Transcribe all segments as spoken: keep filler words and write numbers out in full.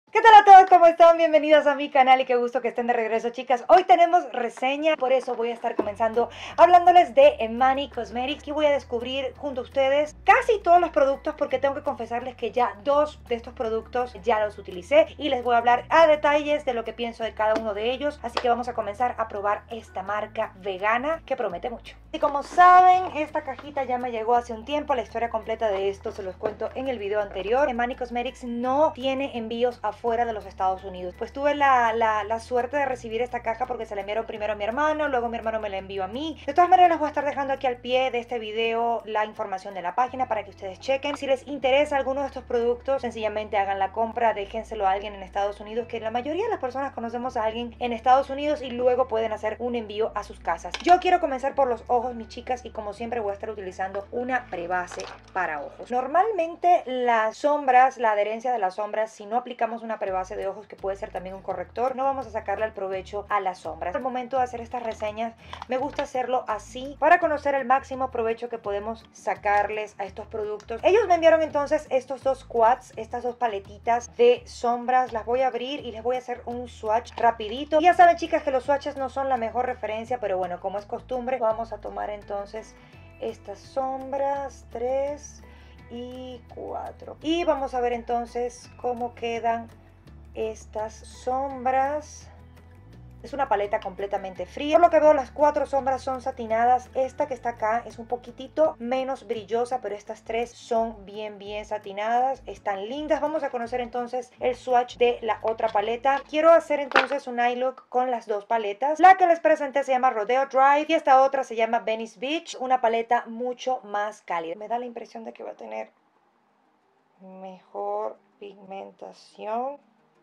¿Qué tal a todos? ¿Cómo están? Bienvenidos a mi canal y qué gusto que estén de regreso, chicas. Hoy tenemos reseña, por eso voy a estar comenzando hablándoles de Emani Cosmetics. Aquí voy a descubrir junto a ustedes casi todos los productos porque tengo que confesarles que ya dos de estos productos ya los utilicé y les voy a hablar a detalles de lo que pienso de cada uno de ellos. Así que vamos a comenzar a probar esta marca vegana que promete mucho. Y como saben, esta cajita ya me llegó hace un tiempo. La historia completa de esto se los cuento en el video anterior. Emani Cosmetics no tiene envíos a fuera de los Estados Unidos. Pues tuve la, la, la suerte de recibir esta caja porque se la enviaron primero a mi hermano, luego mi hermano me la envió a mí. De todas maneras les voy a estar dejando aquí al pie de este video la información de la página para que ustedes chequen. Si les interesa alguno de estos productos, sencillamente hagan la compra, déjenselo a alguien en Estados Unidos, que la mayoría de las personas conocemos a alguien en Estados Unidos y luego pueden hacer un envío a sus casas. Yo quiero comenzar por los ojos, mis chicas, y como siempre voy a estar utilizando una prebase para ojos. Normalmente las sombras, la adherencia de las sombras, si no aplicamos una prebase de ojos, que puede ser también un corrector, no vamos a sacarle el provecho a las sombras. Al momento de hacer estas reseñas me gusta hacerlo así para conocer el máximo provecho que podemos sacarles a estos productos. Ellos me enviaron entonces estos dos quads, estas dos paletitas de sombras. Las voy a abrir y les voy a hacer un swatch rapidito. Ya saben, chicas, que los swatches no son la mejor referencia, pero bueno, como es costumbre, vamos a tomar entonces estas sombras, tres y cuatro, y vamos a ver entonces cómo quedan estas sombras. Es una paleta completamente fría. Por lo que veo, las cuatro sombras son satinadas. Esta que está acá es un poquitito menos brillosa, pero estas tres son bien, bien satinadas. Están lindas. Vamos a conocer entonces el swatch de la otra paleta. Quiero hacer entonces un eye look con las dos paletas. La que les presenté se llama Rodeo Drive y esta otra se llama Venice Beach. Una paleta mucho más cálida. Me da la impresión de que va a tener mejor pigmentación.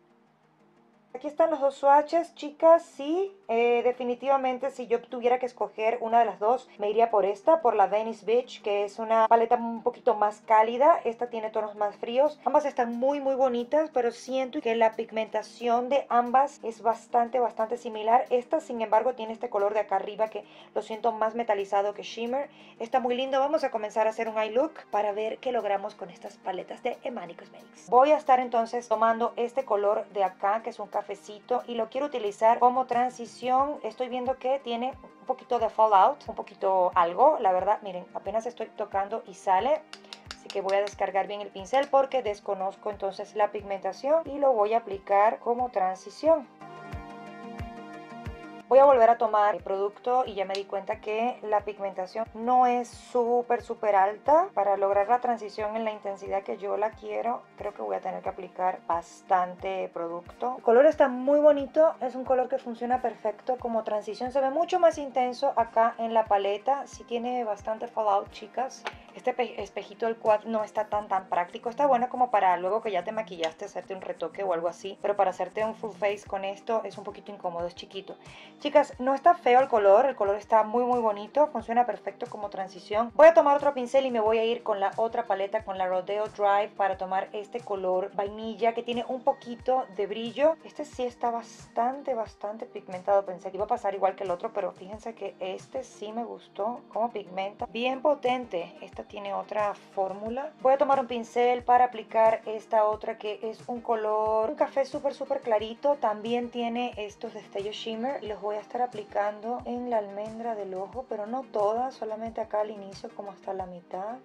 Aquí están los dos swatches, chicas. Sí, eh, definitivamente si yo tuviera que escoger una de las dos, me iría por esta, por la Venice Beach, que es una paleta un poquito más cálida. Esta tiene tonos más fríos. Ambas están muy muy bonitas, pero siento que la pigmentación de ambas es bastante bastante similar. Esta, sin embargo, tiene este color de acá arriba que lo siento más metalizado que shimmer. Está muy lindo. Vamos a comenzar a hacer un eye look para ver qué logramos con estas paletas de Emani Cosmetics. Voy a estar entonces tomando este color de acá, que es un cafecito, y lo quiero utilizar como transición. Estoy viendo que tiene un poquito de fallout, un poquito algo, la verdad, miren, apenas estoy tocando y sale. Así que voy a descargar bien el pincel porque desconozco entonces la pigmentación y lo voy a aplicar como transición. Voy a volver a tomar el producto y ya me di cuenta que la pigmentación no es súper súper alta. Para lograr la transición en la intensidad que yo la quiero, creo que voy a tener que aplicar bastante producto. El color está muy bonito, es un color que funciona perfecto como transición. Se ve mucho más intenso acá en la paleta. Sí tiene bastante fallout, chicas. Este espejito del quad no está tan tan práctico. Está bueno como para luego que ya te maquillaste hacerte un retoque o algo así, pero para hacerte un full face con esto es un poquito incómodo, es chiquito. Chicas, no está feo el color, el color está muy muy bonito, funciona perfecto como transición. Voy a tomar otro pincel y me voy a ir con la otra paleta, con la Rodeo Drive, para tomar este color vainilla que tiene un poquito de brillo. Este sí está bastante bastante pigmentado. Pensé que iba a pasar igual que el otro, pero fíjense que este sí me gustó cómo pigmenta. Bien potente. Esta tiene otra fórmula. Voy a tomar un pincel para aplicar esta otra que es un color, un café súper súper clarito. También tiene estos destellos shimmer y los voy a estar aplicando en la almendra del ojo, pero no todas, solamente acá al inicio como hasta la mitad.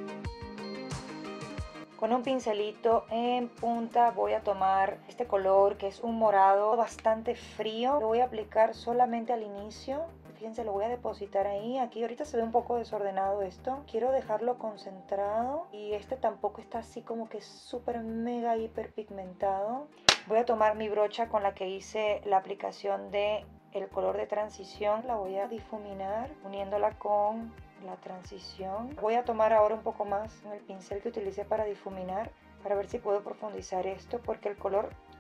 Con un pincelito en punta voy a tomar este color que es un morado bastante frío. Lo voy a aplicar solamente al inicio. Fíjense, lo voy a depositar ahí. Aquí ahorita se ve un poco desordenado esto. Quiero dejarlo concentrado. Y este tampoco está así como que súper mega hiper pigmentado. Voy a tomar mi brocha con la que hice la aplicación de el color de transición. La voy a difuminar uniéndola con la transición. Voy a tomar ahora un poco más en el pincel que utilicé para difuminar, para ver si puedo profundizar esto, porque el color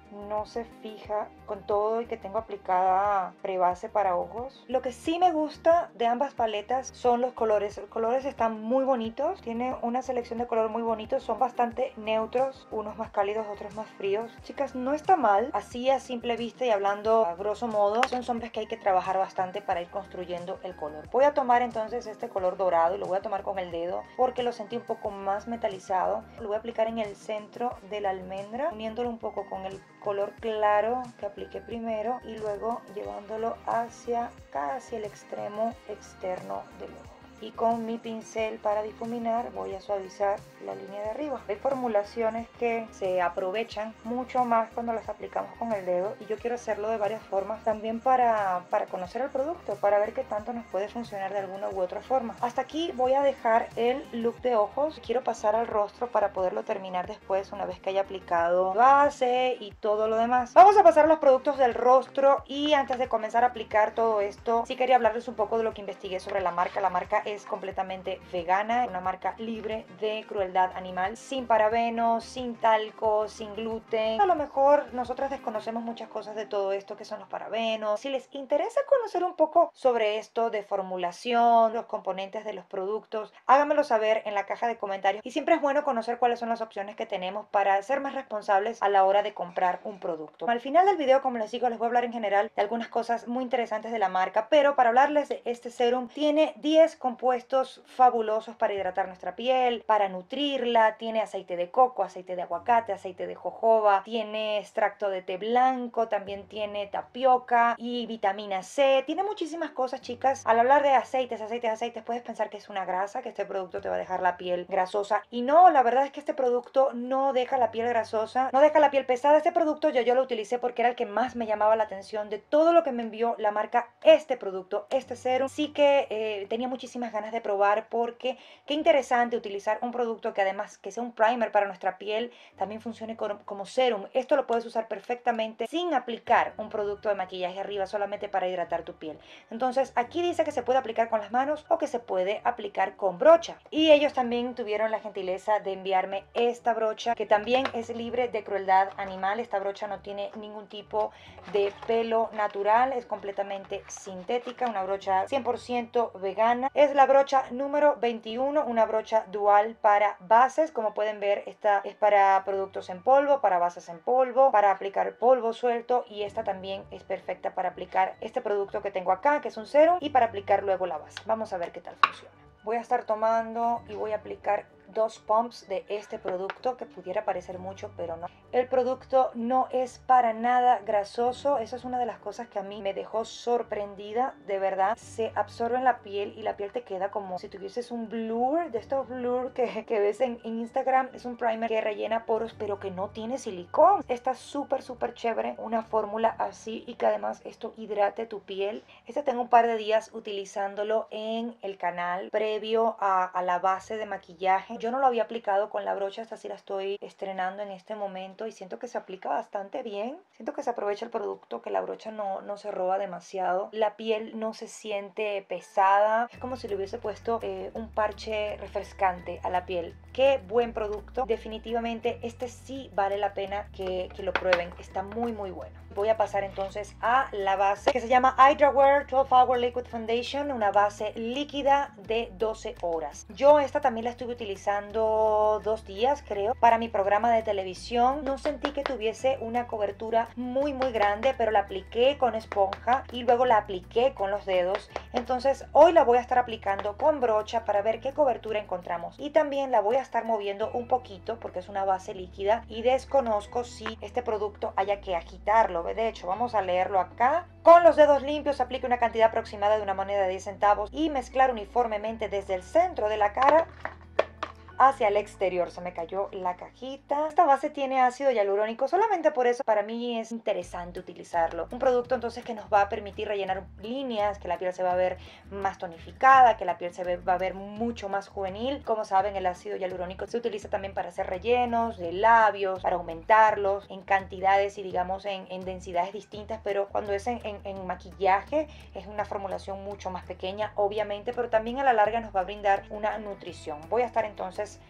no se fija con todo y que tengo aplicada prebase para ojos. Lo que sí me gusta de ambas paletas son los colores. Los colores están muy bonitos, tiene una selección de color muy bonitos, son bastante neutros, unos más cálidos, otros más fríos. Chicas, no está mal, así a simple vista y hablando a grosso modo, son sombras que hay que trabajar bastante para ir construyendo el color. Voy a tomar entonces este color dorado y lo voy a tomar con el dedo porque lo sentí un poco más metalizado. Lo voy a aplicar en el centro de la almendra, uniéndolo un poco con el color claro que apliqué primero y luego llevándolo hacia casi el extremo externo del ojo. Y con mi pincel para difuminar voy a suavizar la línea de arriba. Hay formulaciones que se aprovechan mucho más cuando las aplicamos con el dedo y yo quiero hacerlo de varias formas también para, para conocer el producto, para ver qué tanto nos puede funcionar de alguna u otra forma. Hasta aquí voy a dejar el look de ojos. Quiero pasar al rostro para poderlo terminar después una vez que haya aplicado base y todo lo demás. Vamos a pasar a los productos del rostro y antes de comenzar a aplicar todo esto, sí quería hablarles un poco de lo que investigué sobre la marca. La marca es completamente vegana, una marca libre de crueldad animal, sin parabenos, sin talco, sin gluten. A lo mejor nosotras desconocemos muchas cosas de todo esto, que son los parabenos. Si les interesa conocer un poco sobre esto de formulación, los componentes de los productos, háganmelo saber en la caja de comentarios. Y siempre es bueno conocer cuáles son las opciones que tenemos para ser más responsables a la hora de comprar un producto. Al final del video, como les digo, les voy a hablar en general de algunas cosas muy interesantes de la marca, pero para hablarles de este serum, tiene diez componentes compuestos fabulosos para hidratar nuestra piel, para nutrirla. Tiene aceite de coco, aceite de aguacate, aceite de jojoba, tiene extracto de té blanco, también tiene tapioca y vitamina C. Tiene muchísimas cosas, chicas. Al hablar de aceites, aceites, aceites, puedes pensar que es una grasa, que este producto te va a dejar la piel grasosa. Y no, la verdad es que este producto no deja la piel grasosa, no deja la piel pesada. Este producto yo, yo lo utilicé porque era el que más me llamaba la atención de todo lo que me envió la marca. Este producto, este serum, sí que eh, tenía muchísimas ganas de probar porque qué interesante utilizar un producto que además que sea un primer para nuestra piel, también funcione como, como serum. Esto lo puedes usar perfectamente sin aplicar un producto de maquillaje arriba, solamente para hidratar tu piel. Entonces aquí dice que se puede aplicar con las manos o que se puede aplicar con brocha. Y ellos también tuvieron la gentileza de enviarme esta brocha que también es libre de crueldad animal. Esta brocha no tiene ningún tipo de pelo natural, es completamente sintética, una brocha cien por ciento vegana. Es la brocha número veintiuno, una brocha dual para bases. Como pueden ver, esta es para productos en polvo, para bases en polvo, para aplicar polvo suelto, y esta también es perfecta para aplicar este producto que tengo acá, que es un serum, y para aplicar luego la base. Vamos a ver qué tal funciona. Voy a estar tomando y voy a aplicar dos pumps de este producto, que pudiera parecer mucho, pero no. El producto no es para nada grasoso. Eso es una de las cosas que a mí me dejó sorprendida, de verdad. Se absorbe en la piel y la piel te queda como si tuvieses un blur, de estos blur que, que ves en, en Instagram. Es un primer que rellena poros, pero que no tiene silicón. Está súper, súper chévere una fórmula así y que además esto hidrate tu piel. Este tengo un par de días utilizándolo en el canal previo a, a la base de maquillaje. Yo no lo había aplicado con la brocha, esta sí la estoy estrenando en este momento y siento que se aplica bastante bien. Siento que se aprovecha el producto, que la brocha no, no se roba demasiado. La piel no se siente pesada. Es como si le hubiese puesto eh, un parche refrescante a la piel. Qué buen producto. Definitivamente este sí vale la pena que, que lo prueben. Está muy muy bueno. Voy a pasar entonces a la base que se llama Hydrawear doce hour Liquid Foundation, una base líquida de doce horas. Yo esta también la estuve utilizando dos días, creo, para mi programa de televisión. No sentí que tuviese una cobertura muy muy grande, pero la apliqué con esponja y luego la apliqué con los dedos. Entonces hoy la voy a estar aplicando con brocha para ver qué cobertura encontramos, y también la voy a estar moviendo un poquito porque es una base líquida y desconozco si este producto haya que agitarlo. De hecho, vamos a leerlo acá. Con los dedos limpios aplique una cantidad aproximada de una moneda de diez centavos y mezclar uniformemente desde el centro de la cara hacia el exterior. Se me cayó la cajita. Esta base tiene ácido hialurónico, solamente por eso para mí es interesante utilizarlo. Un producto entonces que nos va a permitir rellenar líneas, que la piel se va a ver más tonificada, que la piel se va a ver mucho más juvenil. Como saben, el ácido hialurónico se utiliza también para hacer rellenos de labios, para aumentarlos en cantidades y digamos en, en densidades distintas, pero cuando es en, en, en maquillaje es una formulación mucho más pequeña, obviamente, pero también a la larga nos va a brindar una nutrición. Voy a estar entonces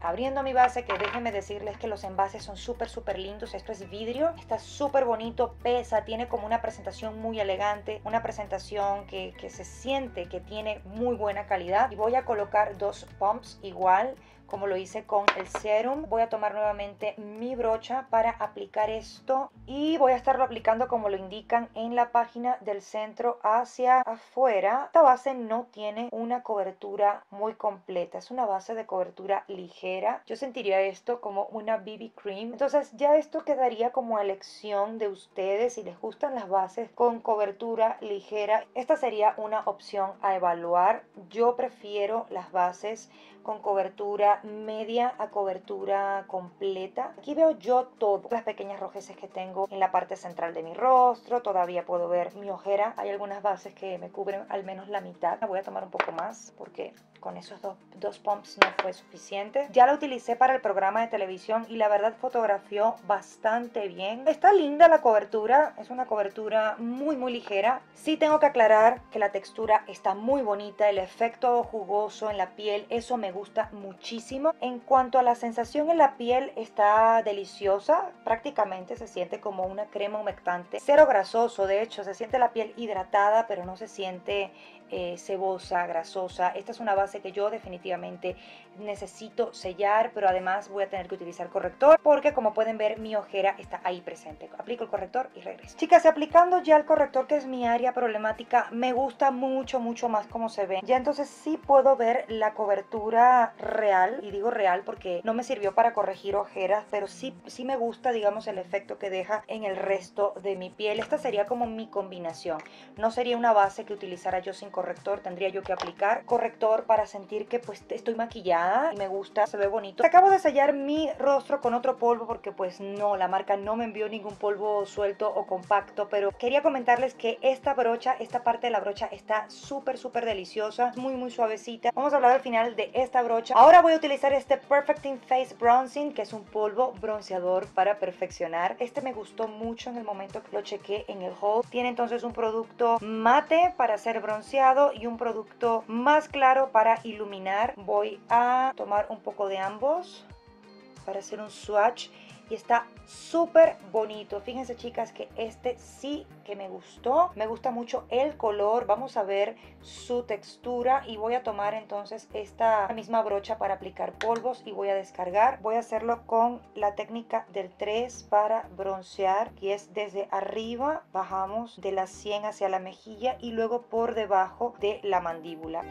abriendo mi base, que déjenme decirles que los envases son súper súper lindos. Esto es vidrio, está súper bonito, pesa, tiene como una presentación muy elegante, una presentación que, que se siente que tiene muy buena calidad. Y voy a colocar dos pumps igual como lo hice con el serum. Voy a tomar nuevamente mi brocha para aplicar esto y voy a estarlo aplicando como lo indican en la página, del centro hacia afuera. Esta base no tiene una cobertura muy completa, es una base de cobertura ligera. Yo sentiría esto como una B B cream, entonces ya esto quedaría como elección de ustedes. Si les gustan las bases con cobertura ligera, esta sería una opción a evaluar. Yo prefiero las bases con cobertura media a cobertura completa. Aquí veo yo todo, las pequeñas rojeces que tengo en la parte central de mi rostro. Todavía puedo ver mi ojera. Hay algunas bases que me cubren al menos la mitad. Voy a tomar un poco más porque con esos dos, dos pumps no fue suficiente. Ya la utilicé para el programa de televisión y la verdad fotografió bastante bien. Está linda la cobertura, es una cobertura muy muy ligera. Sí tengo que aclarar que la textura está muy bonita, el efecto jugoso en la piel, eso me gusta muchísimo. En cuanto a la sensación en la piel, está deliciosa, prácticamente se siente como una crema humectante, cero grasoso, de hecho se siente la piel hidratada pero no se siente eh, cebosa, grasosa. Esta es una base que yo definitivamente necesito sellar, pero además voy a tener que utilizar corrector porque como pueden ver mi ojera está ahí presente. Aplico el corrector y regreso. Chicas, aplicando ya el corrector, que es mi área problemática, me gusta mucho mucho más cómo se ve. Ya entonces sí puedo ver la cobertura real, y digo real porque no me sirvió para corregir ojeras, pero sí, sí me gusta, digamos, el efecto que deja en el resto de mi piel. Esta sería como mi combinación. No sería una base que utilizara yo sin corrector, tendría yo que aplicar corrector para sentir que pues estoy maquillada y me gusta, se ve bonito. Acabo de sellar mi rostro con otro polvo porque pues no, la marca no me envió ningún polvo suelto o compacto, pero quería comentarles que esta brocha, esta parte de la brocha está súper súper deliciosa, muy muy suavecita. Vamos a hablar al final de esta brocha. Ahora voy a utilizar este Perfecting Face Bronzing, que es un polvo bronceador para perfeccionar. Este me gustó mucho en el momento que lo chequé en el haul. Tiene entonces un producto mate para hacer bronceado y un producto más claro para iluminar. Voy a tomar un poco de ambos para hacer un swatch y está súper bonito. Fíjense, chicas, que este sí que me gustó. Me gusta mucho el color. Vamos a ver su textura y voy a tomar entonces esta misma brocha para aplicar polvos y voy a descargar. Voy a hacerlo con la técnica del tres para broncear, y es desde arriba, bajamos de la sien hacia la mejilla y luego por debajo de la mandíbula.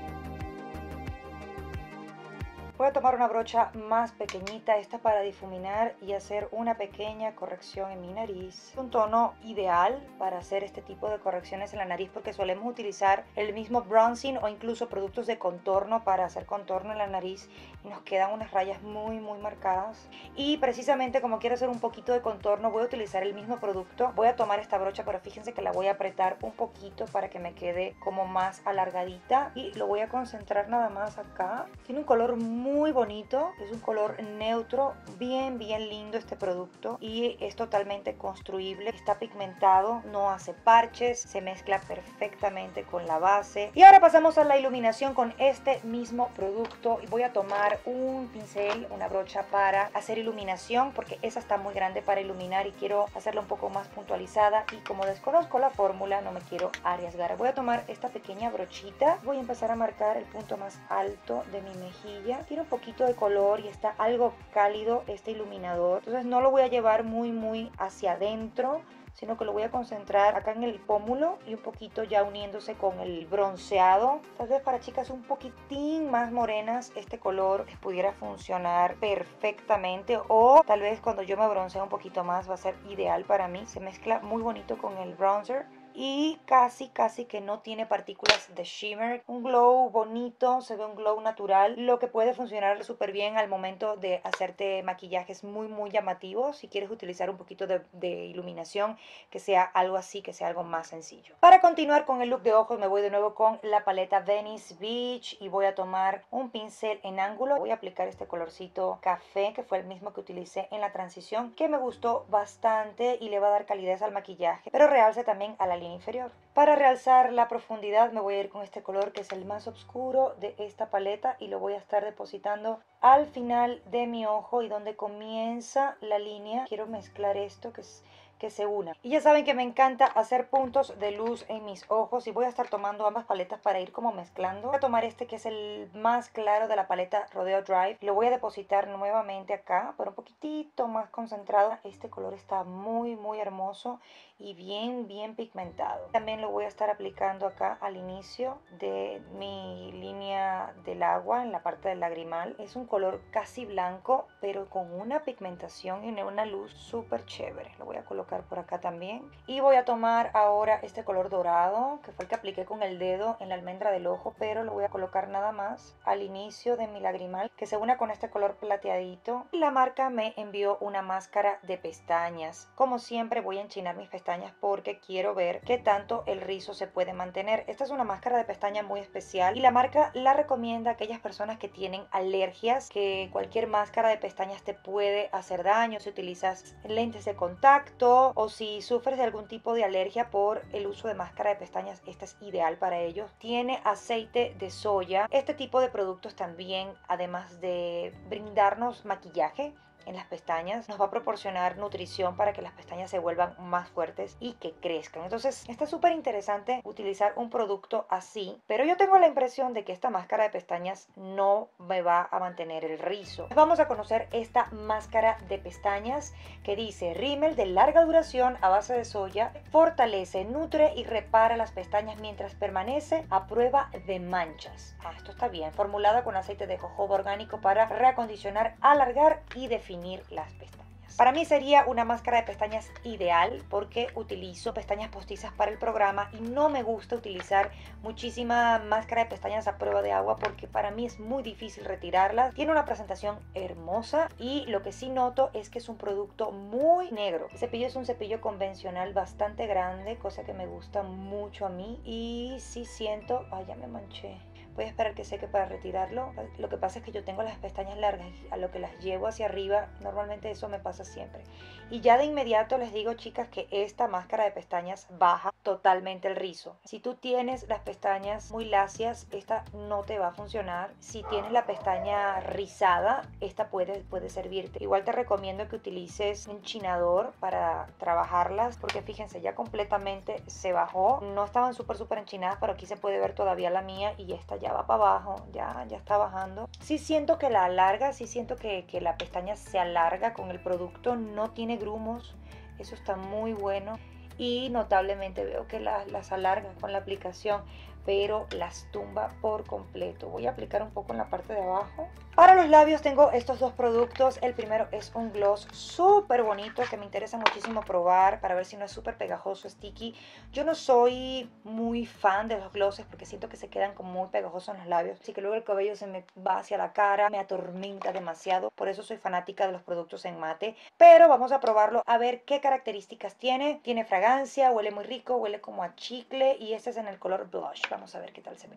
Voy a tomar una brocha más pequeñita, esta para difuminar y hacer una pequeña corrección en mi nariz. Un tono ideal para hacer este tipo de correcciones en la nariz porque solemos utilizar el mismo bronzing o incluso productos de contorno para hacer contorno en la nariz y nos quedan unas rayas muy muy marcadas. Y precisamente como quiero hacer un poquito de contorno voy a utilizar el mismo producto. Voy a tomar esta brocha, pero fíjense que la voy a apretar un poquito para que me quede como más alargadita y lo voy a concentrar nada más acá. Tiene un color muy muy bonito, es un color neutro, bien bien lindo este producto y es totalmente construible, está pigmentado, no hace parches, se mezcla perfectamente con la base. Y ahora pasamos a la iluminación con este mismo producto y voy a tomar un pincel, una brocha para hacer iluminación porque esa está muy grande para iluminar y quiero hacerla un poco más puntualizada y como desconozco la fórmula no me quiero arriesgar. Voy a tomar esta pequeña brochita, voy a empezar a marcar el punto más alto de mi mejilla. Quiero un poquito de color y está algo cálido este iluminador, entonces no lo voy a llevar muy muy hacia adentro, sino que lo voy a concentrar acá en el pómulo y un poquito ya uniéndose con el bronceado. Tal vez para chicas un poquitín más morenas este color les pudiera funcionar perfectamente, o tal vez cuando yo me bronceo un poquito más va a ser ideal para mí. Se mezcla muy bonito con el bronzer y casi casi que no tiene partículas de shimmer. Un glow bonito, se ve un glow natural, lo que puede funcionar súper bien al momento de hacerte maquillajes muy muy llamativos. Si quieres utilizar un poquito de, de iluminación, que sea algo así, que sea algo más sencillo. Para continuar con el look de ojos me voy de nuevo con la paleta Venice Beach y voy a tomar un pincel en ángulo. Voy a aplicar este colorcito café que fue el mismo que utilicé en la transición, que me gustó bastante y le va a dar calidez al maquillaje, pero realce también a la línea inferior. Para realzar la profundidad me voy a ir con este color que es el más oscuro de esta paleta y lo voy a estar depositando al final de mi ojo y donde comienza la línea. Quiero mezclar esto que es que se una. Y ya saben que me encanta hacer puntos de luz en mis ojos y voy a estar tomando ambas paletas para ir como mezclando. Voy a tomar este que es el más claro de la paleta Rodeo Drive. Lo voy a depositar nuevamente acá, pero un poquitito más concentrado. Este color está muy muy hermoso y bien bien pigmentado. También lo voy a estar aplicando acá al inicio de mi línea del agua, en la parte del lagrimal. Es un color casi blanco, pero con una pigmentación y una luz súper chévere. Lo voy a colocar por acá también. Y voy a tomar ahora este color dorado, que fue el que apliqué con el dedo en la almendra del ojo, pero lo voy a colocar nada más al inicio de mi lagrimal, que se una con este color plateadito. La marca me envió una máscara de pestañas. Como siempre voy a enchinar mis pestañas porque quiero ver qué tanto el rizo se puede mantener. Esta es una máscara de pestaña muy especial y la marca la recomienda a aquellas personas que tienen alergias, que cualquier máscara de pestañas te puede hacer daño si utilizas lentes de contacto o si sufres de algún tipo de alergia por el uso de máscara de pestañas. Esta es ideal para ellos. Tiene aceite de soya. Este tipo de productos también, además de brindarnos maquillaje en las pestañas, nos va a proporcionar nutrición para que las pestañas se vuelvan más fuertes y que crezcan. Entonces está súper interesante utilizar un producto así, pero yo tengo la impresión de que esta máscara de pestañas no me va a mantener el rizo. Vamos a conocer esta máscara de pestañas que dice rímel de larga duración a base de soya, fortalece, nutre y repara las pestañas mientras permanece a prueba de manchas. Ah, esto está bien. Formulada con aceite de jojoba orgánico para reacondicionar, alargar y definir las pestañas. Para mí sería una máscara de pestañas ideal porque utilizo pestañas postizas para el programa y no me gusta utilizar muchísima máscara de pestañas a prueba de agua porque para mí es muy difícil retirarlas. Tiene una presentación hermosa y lo que sí noto es que es un producto muy negro. El cepillo es un cepillo convencional bastante grande, cosa que me gusta mucho a mí, y sí siento... Ay, ya me manché. Voy a esperar que seque para retirarlo. Lo que pasa es que yo tengo las pestañas largas y a lo que las llevo hacia arriba, normalmente eso me pasa siempre. Y ya de inmediato les digo, chicas, que esta máscara de pestañas baja totalmente el rizo. Si tú tienes las pestañas muy lacias, esta no te va a funcionar. Si tienes la pestaña rizada, esta puede, puede servirte. Igual te recomiendo que utilices un enchinador para trabajarlas, porque fíjense, ya completamente se bajó. No estaban súper súper enchinadas, pero aquí se puede ver todavía la mía y esta ya va para abajo, ya, ya está bajando. Sí siento que la alarga, sí siento que, que la pestaña se alarga con el producto, no tiene grumos, eso está muy bueno. Y notablemente veo que la, las alarga con la aplicación, pero las tumba por completo. Voy a aplicar un poco en la parte de abajo. Para los labios tengo estos dos productos. El primero es un gloss súper bonito que me interesa muchísimo probar para ver si no es súper pegajoso, sticky. Yo no soy muy fan de los glosses porque siento que se quedan como muy pegajosos en los labios, así que luego el cabello se me va hacia la cara, me atormenta demasiado. Por eso soy fanática de los productos en mate, pero vamos a probarlo a ver qué características tiene. Tiene fragancia, huele muy rico, huele como a chicle y este es en el color blush. Vamos a ver qué tal se ve.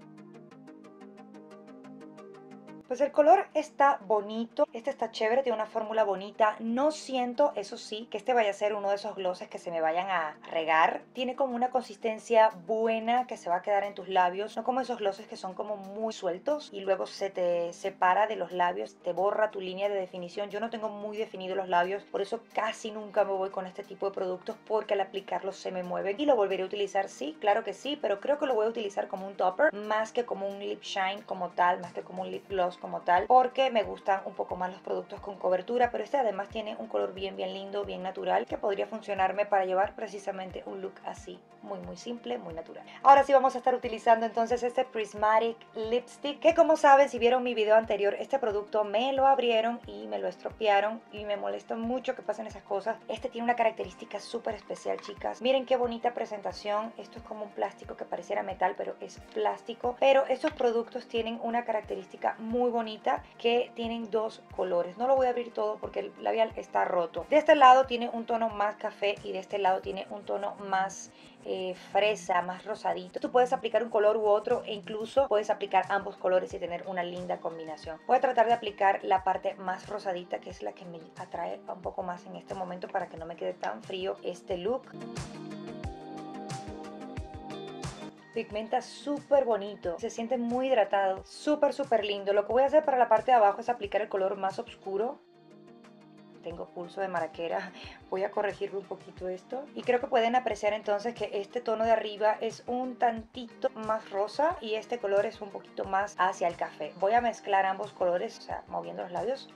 Pues el color está bonito, este está chévere, tiene una fórmula bonita. No siento, eso sí, que este vaya a ser uno de esos glosses que se me vayan a regar. Tiene como una consistencia buena que se va a quedar en tus labios, no como esos glosses que son como muy sueltos y luego se te separa de los labios, te borra tu línea de definición. Yo no tengo muy definidos los labios, por eso casi nunca me voy con este tipo de productos porque al aplicarlos se me mueven. Y lo volveré a utilizar, sí, claro que sí, pero creo que lo voy a utilizar como un topper más que como un lip shine como tal, más que como un lip gloss como tal, porque me gustan un poco más los productos con cobertura, pero este además tiene un color bien bien lindo, bien natural, que podría funcionarme para llevar precisamente un look así, muy muy simple, muy natural. Ahora sí vamos a estar utilizando entonces este Prismatic Lipstick, que como saben, si vieron mi video anterior, este producto me lo abrieron y me lo estropearon y me molesta mucho que pasen esas cosas. Este tiene una característica súper especial, chicas. Miren qué bonita presentación. Esto es como un plástico que pareciera metal, pero es plástico. Pero estos productos tienen una característica muy bonita, que tienen dos colores. No lo voy a abrir todo porque el labial está roto. De este lado tiene un tono más café y de este lado tiene un tono más eh, fresa, más rosadito. Tú puedes aplicar un color u otro e incluso puedes aplicar ambos colores y tener una linda combinación. Voy a tratar de aplicar la parte más rosadita, que es la que me atrae un poco más en este momento para que no me quede tan frío este look. Pigmenta súper bonito, se siente muy hidratado, súper súper lindo. Lo que voy a hacer para la parte de abajo es aplicar el color más oscuro. Tengo pulso de maraquera, voy a corregirle un poquito esto. Y creo que pueden apreciar entonces que este tono de arriba es un tantito más rosa y este color es un poquito más hacia el café. Voy a mezclar ambos colores, o sea, moviendo los labios.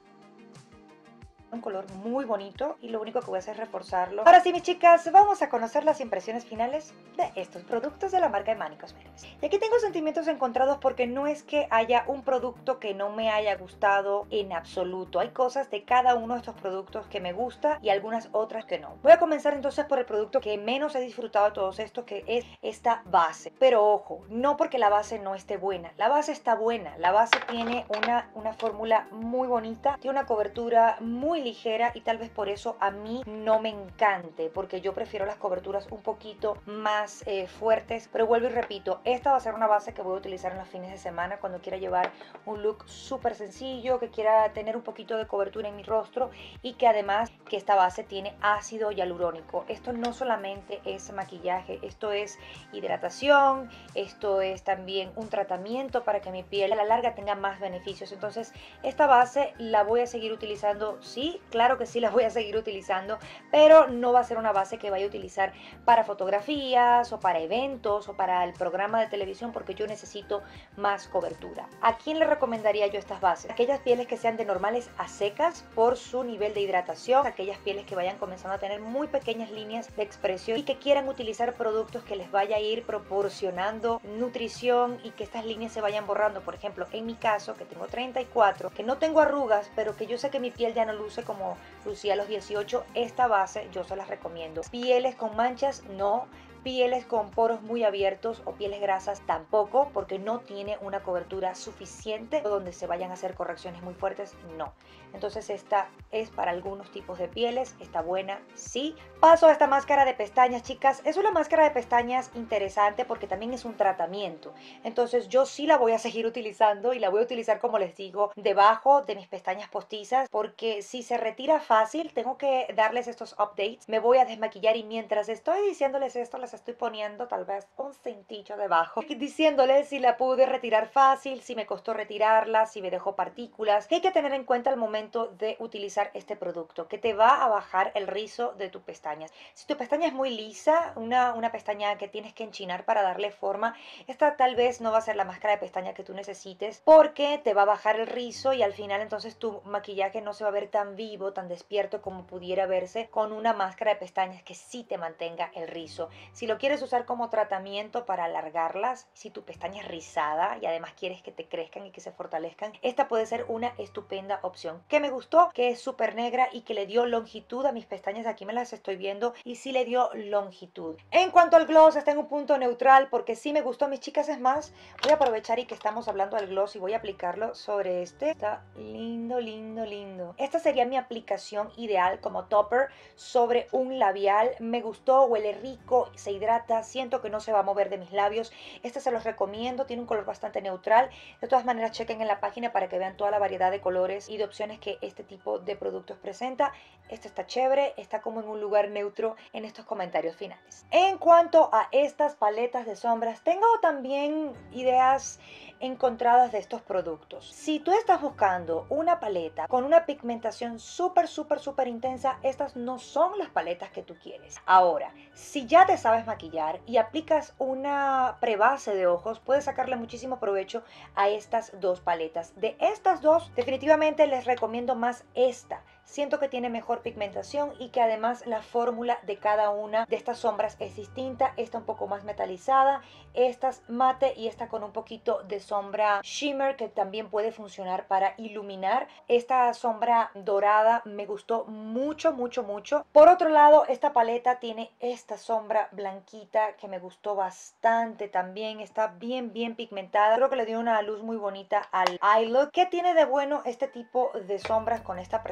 Un color muy bonito y lo único que voy a hacer es reforzarlo. Ahora sí, mis chicas, vamos a conocer las impresiones finales de estos productos de la marca Emani Cosmetics. Y aquí tengo sentimientos encontrados porque no es que haya un producto que no me haya gustado en absoluto. Hay cosas de cada uno de estos productos que me gusta y algunas otras que no. Voy a comenzar entonces por el producto que menos he disfrutado de todos estos, que es esta base. Pero ojo, no porque la base no esté buena. La base está buena. La base tiene una, una fórmula muy bonita, tiene una cobertura muy ligera y tal vez por eso a mí no me encante, porque yo prefiero las coberturas un poquito más eh, fuertes. Pero vuelvo y repito, esta va a ser una base que voy a utilizar en los fines de semana cuando quiera llevar un look súper sencillo, que quiera tener un poquito de cobertura en mi rostro y que además que esta base tiene ácido hialurónico. Esto no solamente es maquillaje, esto es hidratación, esto es también un tratamiento para que mi piel a la larga tenga más beneficios. Entonces esta base la voy a seguir utilizando, sí, claro que sí la voy a seguir utilizando, pero no va a ser una base que vaya a utilizar para fotografías o para eventos o para el programa de televisión, porque yo necesito más cobertura. ¿A quién le recomendaría yo estas bases? Aquellas pieles que sean de normales a secas por su nivel de hidratación, aquellas pieles que vayan comenzando a tener muy pequeñas líneas de expresión y que quieran utilizar productos que les vaya a ir proporcionando nutrición y que estas líneas se vayan borrando. Por ejemplo, en mi caso, que tengo treinta y cuatro, que no tengo arrugas, pero que yo sé que mi piel ya no luce como lucía a los dieciocho, esta base yo se las recomiendo. Pieles con manchas, no. Pieles con poros muy abiertos o pieles grasas tampoco, porque no tiene una cobertura suficiente donde se vayan a hacer correcciones muy fuertes, no. Entonces esta es para algunos tipos de pieles, está buena, sí. Paso a esta máscara de pestañas, chicas. Es una máscara de pestañas interesante porque también es un tratamiento. Entonces yo sí la voy a seguir utilizando y la voy a utilizar, como les digo, debajo de mis pestañas postizas, porque si se retira fácil, tengo que darles estos updates. Me voy a desmaquillar y mientras estoy diciéndoles esto, les estoy poniendo tal vez un cintillo debajo, diciéndoles si la pude retirar fácil, si me costó retirarla, si me dejó partículas. ¿Qué hay que tener en cuenta al momento de utilizar este producto? Que te va a bajar el rizo de tus pestañas. Si tu pestaña es muy lisa, una, una pestaña que tienes que enchinar para darle forma, esta tal vez no va a ser la máscara de pestaña que tú necesites, porque te va a bajar el rizo y al final entonces tu maquillaje no se va a ver tan vivo, tan despierto como pudiera verse con una máscara de pestañas que sí te mantenga el rizo. Si lo quieres usar como tratamiento para alargarlas, si tu pestaña es rizada y además quieres que te crezcan y que se fortalezcan, esta puede ser una estupenda opción. Que me gustó, que es súper negra y que le dio longitud a mis pestañas. Aquí me las estoy viendo y sí le dio longitud. En cuanto al gloss, está en un punto neutral porque sí me gustó, mis chicas. Es más, voy a aprovechar y que estamos hablando del gloss y voy a aplicarlo sobre este. Está lindo, lindo, lindo. Esta sería mi aplicación ideal como topper sobre un labial. Me gustó, huele rico, se hidrata, siento que no se va a mover de mis labios. Este se los recomiendo, tiene un color bastante neutral. De todas maneras, chequen en la página para que vean toda la variedad de colores y de opciones que este tipo de productos presenta. Este está chévere, está como en un lugar neutro en estos comentarios finales. En cuanto a estas paletas de sombras, tengo también ideas encontradas de estos productos. Si tú estás buscando una paleta con una pigmentación súper, súper, súper intensa, estas no son las paletas que tú quieres. Ahora, si ya te sabes maquillar y aplicas una prebase de ojos, puedes sacarle muchísimo provecho a estas dos paletas. De estas dos, definitivamente les recomiendo más esta. Siento que tiene mejor pigmentación y que además la fórmula de cada una de estas sombras es distinta. Esta un poco más metalizada, esta es mate y esta con un poquito de sombra shimmer que también puede funcionar para iluminar. Esta sombra dorada me gustó mucho, mucho, mucho. Por otro lado, esta paleta tiene esta sombra blanquita que me gustó bastante también. Está bien, bien pigmentada. Creo que le dio una luz muy bonita al eye look. ¿Qué tiene de bueno este tipo de sombras con esta presentación?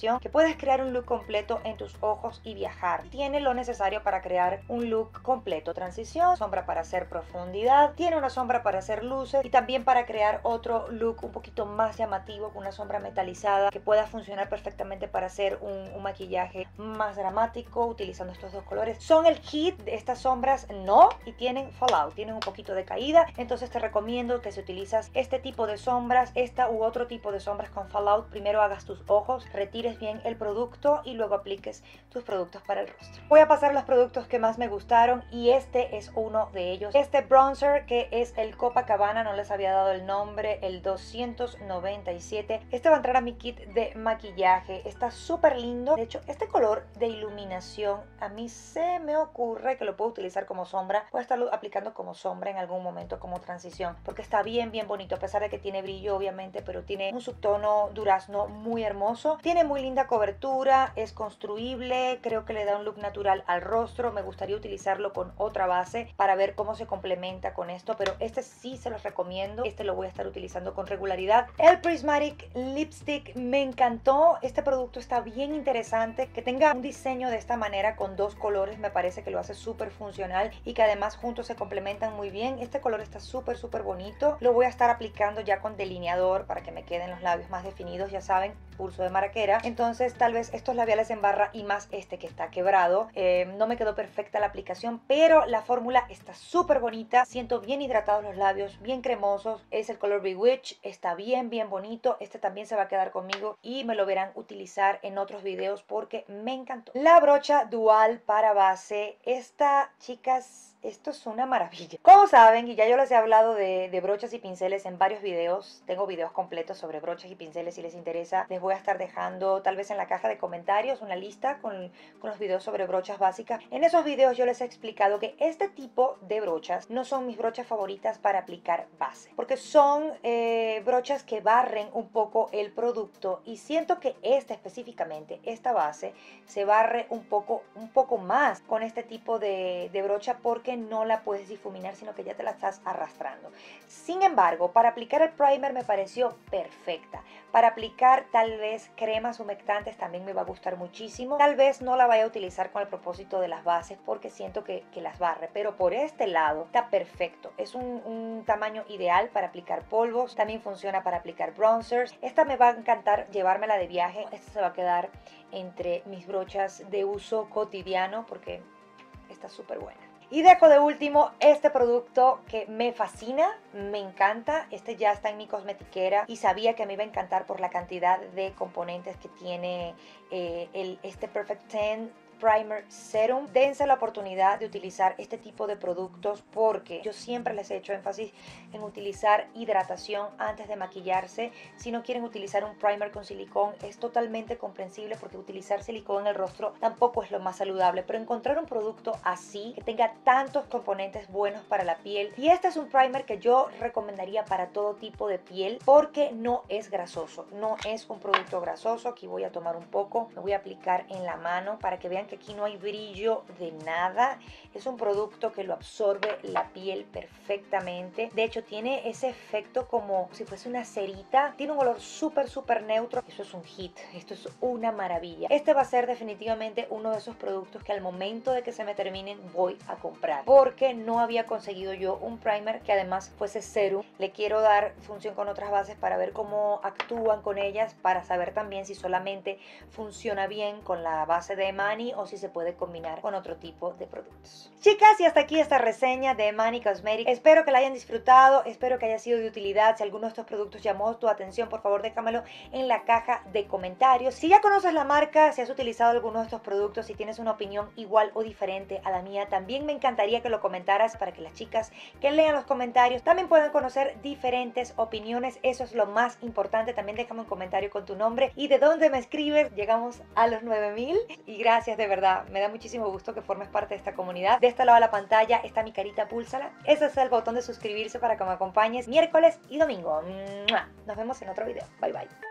transición que puedes crear un look completo en tus ojos y viajar. Tiene lo necesario para crear un look completo. Transición, sombra para hacer profundidad, tiene una sombra para hacer luces y también para crear otro look un poquito más llamativo con una sombra metalizada que pueda funcionar perfectamente para hacer un, un maquillaje más dramático utilizando estos dos colores. Son el hit de estas sombras, no, y tienen fallout, tienen un poquito de caída, entonces te recomiendo que si utilizas este tipo de sombras, esta u otro tipo de sombras con fallout, primero hagas tus ojos, retires bien el producto y luego apliques tus productos para el rostro. Voy a pasar los productos que más me gustaron y este es uno de ellos. Este bronzer que es el Copacabana, no les había dado el nombre, el doscientos noventa y siete. Este va a entrar a mi kit de maquillaje, está súper lindo. De hecho, este color de iluminación a mí se me ocurre que lo puedo utilizar como sombra. Voy a estarlo aplicando como sombra en algún momento, como transición, porque está bien, bien bonito, a pesar de que tiene brillo obviamente, pero tiene un subtono durazno muy hermoso. Tiene muy linda cobertura, es construible, creo que le da un look natural al rostro. Me gustaría utilizarlo con otra base para ver cómo se complementa con esto, pero este sí se los recomiendo. Este lo voy a estar utilizando con regularidad. El Prismatic Lipstick me encantó. Este producto está bien interesante. Que tenga un diseño de esta manera con dos colores me parece que lo hace súper funcional y que además juntos se complementan muy bien. Este color está súper súper bonito. Lo voy a estar aplicando ya con delineador para que me queden los labios más definidos, ya saben, pulso de maraquera. Entonces tal vez estos labiales en barra y más este que está quebrado, eh, no me quedó perfecta la aplicación, pero la fórmula está súper bonita. Siento bien hidratados los labios, bien cremosos. Es el color Bewitch, está bien bien bonito. Este también se va a quedar conmigo y me lo verán utilizar en otros videos porque me encantó. La brocha dual para base, esta, chicas, esto es una maravilla. Como saben, y ya yo les he hablado de, de brochas y pinceles en varios videos, tengo videos completos sobre brochas y pinceles si les interesa. Les voy a estar dejando tal vez en la caja de comentarios una lista con, con los videos sobre brochas básicas. En esos videos yo les he explicado que este tipo de brochas no son mis brochas favoritas para aplicar base, porque son eh, brochas que barren un poco el producto y siento que esta específicamente, esta base, se barre un poco, un poco más con este tipo de, de brocha porque no la puedes difuminar, sino que ya te la estás arrastrando. Sin embargo, para aplicar el primer me pareció perfecta. Para aplicar tal vez cremas humectantes también me va a gustar muchísimo. Tal vez no la vaya a utilizar con el propósito de las bases porque siento que, que las barre, pero por este lado está perfecto. Es un, un tamaño ideal para aplicar polvos, también funciona para aplicar bronzers. Esta me va a encantar llevármela de viaje. Esta se va a quedar entre mis brochas de uso cotidiano porque está súper buena. Y dejo de último este producto que me fascina, me encanta. Este ya está en mi cosmetiquera y sabía que me iba a encantar por la cantidad de componentes que tiene eh, el, este Perfect Tan Primer Serum. Dense la oportunidad de utilizar este tipo de productos porque yo siempre les he hecho énfasis en utilizar hidratación antes de maquillarse. Si no quieren utilizar un primer con silicón, es totalmente comprensible porque utilizar silicón en el rostro tampoco es lo más saludable, pero encontrar un producto así que tenga tantos componentes buenos para la piel, y este es un primer que yo recomendaría para todo tipo de piel porque no es grasoso, no es un producto grasoso. Aquí voy a tomar un poco, me voy a aplicar en la mano para que vean que aquí no hay brillo de nada. Es un producto que lo absorbe la piel perfectamente. De hecho, tiene ese efecto como si fuese una cerita. Tiene un olor súper, súper neutro. Eso es un hit. Esto es una maravilla. Este va a ser definitivamente uno de esos productos que al momento de que se me terminen voy a comprar. Porque no había conseguido yo un primer que además fuese serum. Le quiero dar función con otras bases para ver cómo actúan con ellas. Para saber también si solamente funciona bien con la base de Emani o si se puede combinar con otro tipo de productos. Chicas, y hasta aquí esta reseña de Emani Cosmetics. Espero que la hayan disfrutado, espero que haya sido de utilidad. Si alguno de estos productos llamó tu atención, por favor déjamelo en la caja de comentarios. Si ya conoces la marca, si has utilizado alguno de estos productos, si tienes una opinión igual o diferente a la mía, también me encantaría que lo comentaras para que las chicas que lean los comentarios también puedan conocer diferentes opiniones. Eso es lo más importante. También déjame un comentario con tu nombre y de dónde me escribes. Llegamos a los nueve mil y gracias, de verdad, me da muchísimo gusto que formes parte de esta comunidad. De este lado de la pantalla está mi carita, púlsala. Ese es el botón de suscribirse para que me acompañes miércoles y domingo. Nos vemos en otro video. Bye bye.